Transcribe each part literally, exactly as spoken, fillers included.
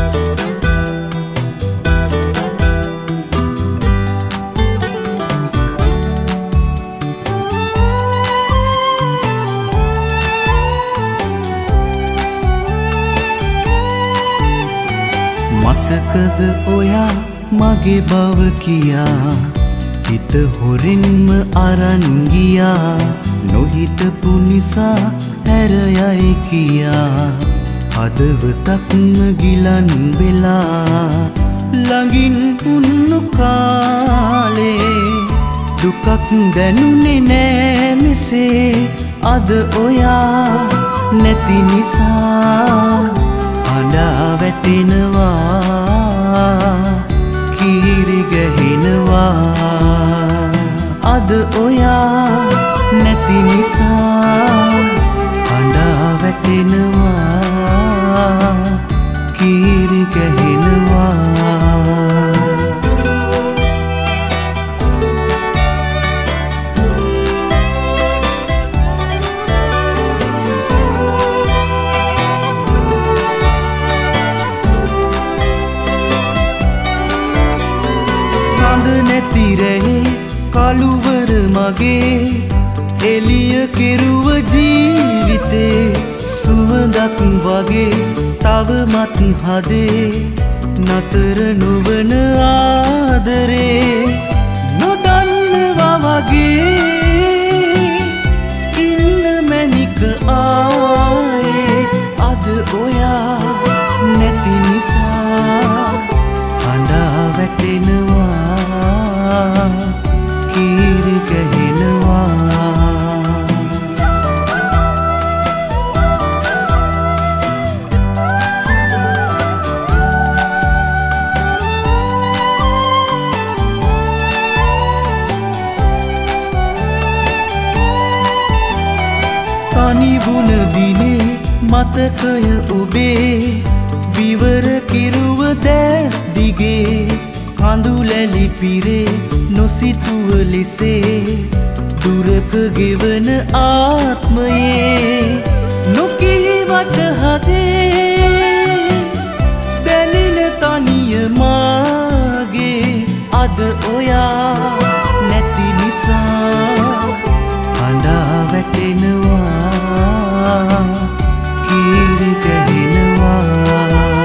මතකද ඔයා මගේ බව කියා හිත හොරින්ම අරන් ගියා නොහිතපු නිසා හැර යයි කියා හදවතක්ම ගිලන් වෙලා ළඟින් උන්නු කාලේ දුකක් දැනුනේ නෑ මෙසේ අද ඔයා නැති නිසා අඬා වැටෙනවා කීරි ගහිනවා අද ඔයා නැති නිසා අඬා වැටෙනවා කීරි ගහිනවා නැතිරේ කළුවර මගේ එළිය කෙරුව ජීවිතේ සුවඳක් වගේ තවමත් හදේ නතර නොවන ආදරේ නොදන්නවා වගේ ඉන්න මැනික ආයේ අද ඔයා නැති නිසා අඬා වැටෙනවා කීරි ගහිනවා තනි වුණ දිනේ මතකය ඔබේ විවර කිරුව දැස් දිගේ කඳුලැලි පිරේ නොසිතුව ලෙසේ දුරක ගෙවන ආත්මයේ නොකිවට හදේ දැනෙන තනිය මාගේ අද ඔයා නැති නිසා අඬා වැටෙනවා කීරි ගහිනවා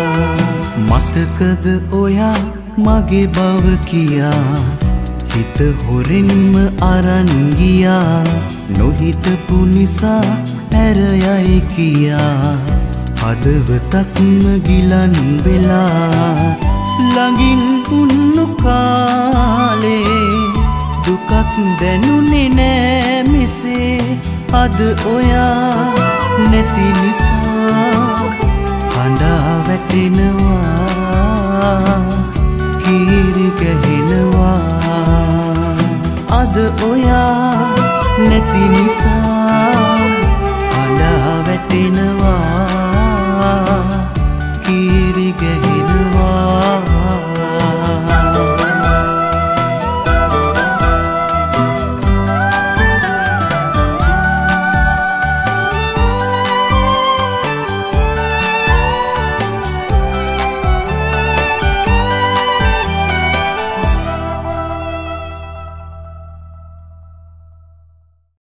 මතකද ඔයා මගේ බව කියා හිත හොරින්ම අරන් ගියා නොහිතපු නිසා හැර යයි කියා හදවතක්ම ගිලන් වෙලා ළඟින් උන්නු කාලේ දුකක් දැනුනේ නෑ මෙසේ අද ඔයා නැති නිසා